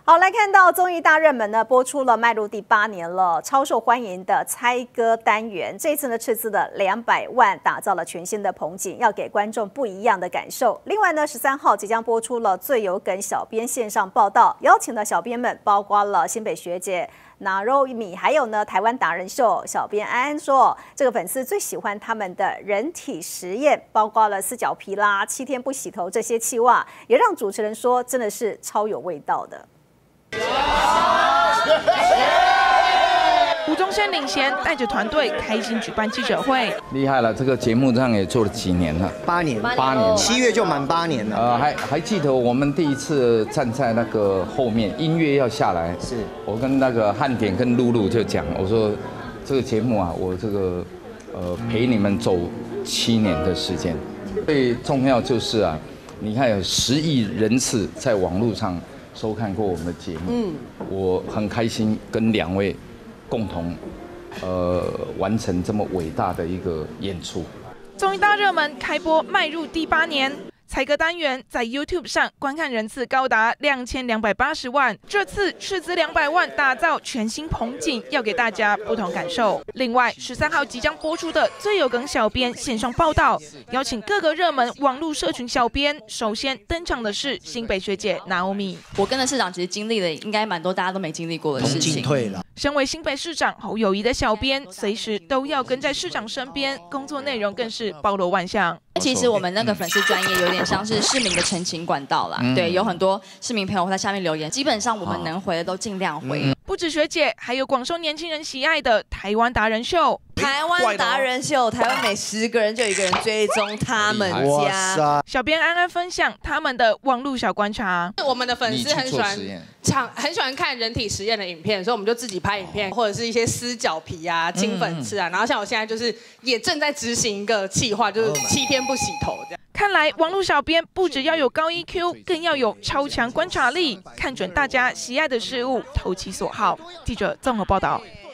好，来看到综艺大热门呢，播出了迈入第8年了，超受欢迎的猜歌单元，这次呢斥资了200万，打造了全新的棚景，要给观众不一样的感受。另外呢，13号即将播出了最有梗小编线上报道，邀请的小编们包括了新北学姐拿肉米，还有呢台湾达人秀小编安安说，这个粉丝最喜欢他们的人体实验，包括了撕脚皮啦、7天不洗头这些企划，也让主持人说真的是超有味道的。 吴宗宪领衔，带着团队开心举办记者会。 厉害了，这个节目上也做了几年了 ？8年 ，8年 ，7月就满8年了。 还记得我们第一次站在那个后面，音乐要下来， 是我跟那个汉典跟露露就讲，我说这个节目啊，我这个陪你们走7年的时间，最重要就是啊，你看有10亿人次在网络上收看过我们的节目，我很开心跟2位共同完成这么伟大的一个演出。 综艺大热门开播迈入第8年，猜歌单元在 YouTube 上观看人次高达2280万，这次斥资200万打造全新棚景，要给大家不同感受。另外，13号即将播出的最有梗小编线上报道，邀请各个热门网络社群小编。首先登场的是新北学姐拿欧米。 我跟着市长其实经历了应该蛮多大家都没经历过的事情。 进退了。 身为新北市长侯友宜的小编，随时都要跟在市长身边，工作内容更是包罗万象。 其实我们那个粉丝专业有点像是市民的陈情管道啦，对，有很多市民朋友会在下面留言，基本上我们能回的都尽量回。 不止学姐，还有广受年轻人喜爱的台湾达人秀。 台湾达人秀，台湾每10个人就有1个人追踪他们家。 小编安安分享他们的网络小观察。 我们的粉丝很喜欢看人体实验的影片，所以我们就自己拍影片，或者是一些撕脚皮啊、清粉刺啊。然后像我现在就是也正在执行一个企划，就是7天不洗头这样。 看来网络小编不只要有高 EQ， 更要有超强观察力，看准大家喜爱的事物，投其所好。记者综合报道。